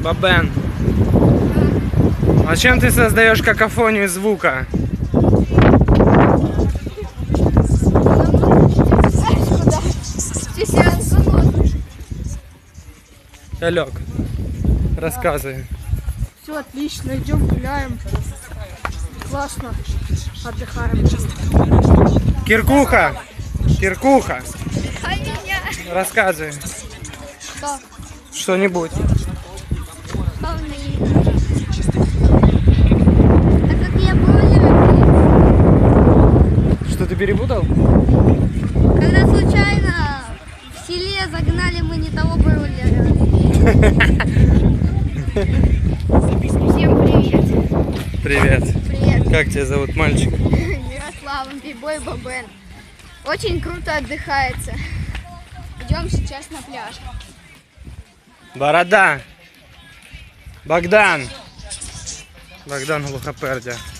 Бабен. А чем ты создаешь какофонию звука? Алёк, рассказывай. Все отлично, идем гуляем. Классно, отдыхаем. Киркуха! Киркуха! Рассказывай. Что? Что-нибудь. Так как я бройлер. Что ты перепутал? Когда случайно в селе загнали мы не того бройлера. Всем привет. Привет. Привет. Как тебя зовут, мальчик? Ярослав, бибой Бабен. Очень круто отдыхается. Идем сейчас на пляж. Борода. Богдан. Богдан Глухопердя.